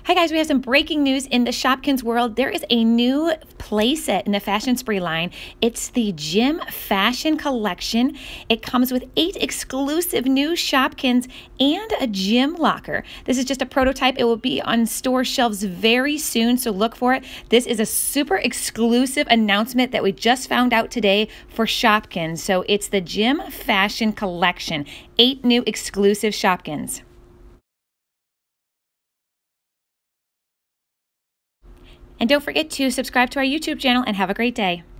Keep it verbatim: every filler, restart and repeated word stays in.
Hi guys, we have some breaking news in the Shopkins world. There is a new playset in the Fashion Spree line. It's the Gym Fashion Collection. It comes with eight exclusive new Shopkins and a gym locker. This is just a prototype. It will be on store shelves very soon, so look for it. This is a super exclusive announcement that we just found out today for Shopkins. So it's the Gym Fashion Collection. Eight new exclusive Shopkins. And don't forget to subscribe to our YouTube channel and have a great day.